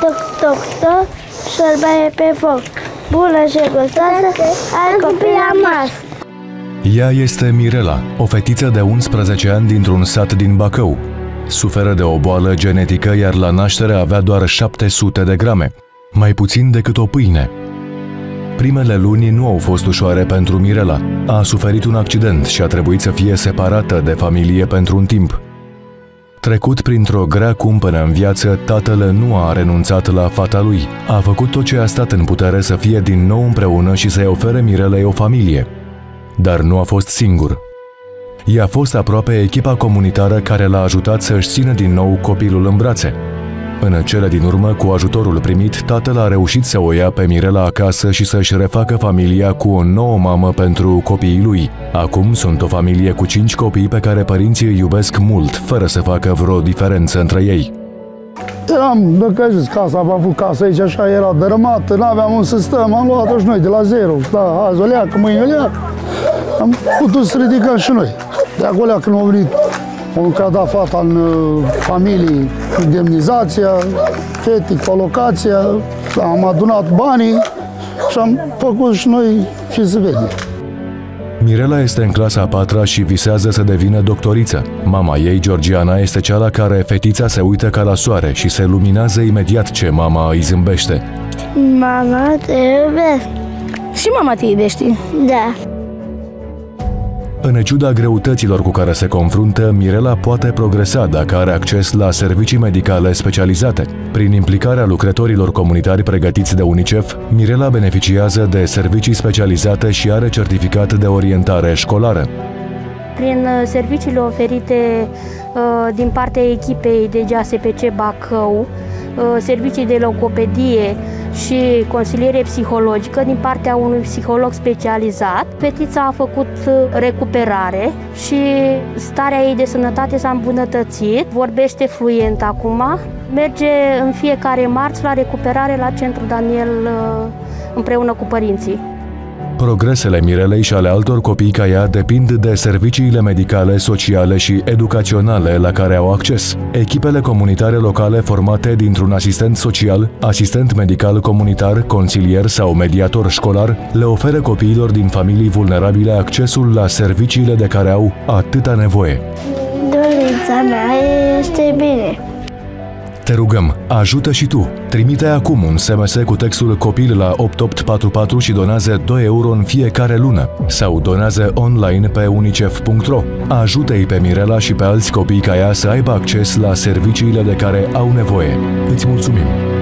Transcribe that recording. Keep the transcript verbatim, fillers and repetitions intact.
toc, toc, toc, șorba e pe foc. Bună și gustoasă, ai copii amas. Ea este Mirela, o fetiță de unsprezece ani dintr-un sat din Bacău. Suferă de o boală genetică, iar la naștere avea doar șapte sute de grame, mai puțin decât o pâine. Primele luni nu au fost ușoare pentru Mirela. A suferit un accident și a trebuit să fie separată de familie pentru un timp. Trecut printr-o grea cumpănă în viață, tatăl nu a renunțat la fata lui. A făcut tot ce a stat în putere să fie din nou împreună și să-i ofere Mirelei o familie. Dar nu a fost singur. I-a fost aproape echipa comunitară care l-a ajutat să-și țină din nou copilul în brațe. În cele din urmă, cu ajutorul primit, tatăl a reușit să o ia pe Mirela acasă și să-și refacă familia cu o nouă mamă pentru copiii lui. Acum sunt o familie cu cinci copii pe care părinții îi iubesc mult, fără să facă vreo diferență între ei. Eram dăcăjiți, casa, am avut casa aici, așa era dărâmată, n-aveam unde să stăm, am luat-o și noi de la zero. Da, azi o leacă, mâine o leacă. Am putut să ridicăm și noi. De acolo când au venit, că a dat fata în uh, familie, indemnizația, fetii, colocația, am adunat banii și am făcut și noi și să vedem. Mirela este în clasa a patra și visează să devină doctoriță. Mama ei, Georgiana, este cea la care fetița se uită ca la soare și se luminează imediat ce mama îi zâmbește. Mama, te iubesc. Și mama te iubește? Da. În ciuda greutăților cu care se confruntă, Mirela poate progresa dacă are acces la servicii medicale specializate. Prin implicarea lucrătorilor comunitari pregătiți de UNICEF, Mirela beneficiază de servicii specializate și are certificat de orientare școlară. Prin serviciile oferite uh, din partea echipei de G A S P C Bacău, uh, servicii de logopedie și consiliere psihologică din partea unui psiholog specializat, fetița a făcut recuperare și starea ei de sănătate s-a îmbunătățit, vorbește fluent acum, merge în fiecare marți la recuperare la Centrul Daniel împreună cu părinții. Progresele Mirelei și ale altor copii ca ea depind de serviciile medicale, sociale și educaționale la care au acces. Echipele comunitare locale formate dintr-un asistent social, asistent medical comunitar, consilier sau mediator școlar le oferă copiilor din familii vulnerabile accesul la serviciile de care au atâta nevoie. Dorința mea este bine. Te rugăm, ajută și tu! Trimite acum un S M S cu textul COPIL la opt opt patru patru și donează doi euro în fiecare lună sau donează online pe unicef punct ro. Ajută-i pe Mirela și pe alți copii ca ea să aibă acces la serviciile de care au nevoie. Îți mulțumim!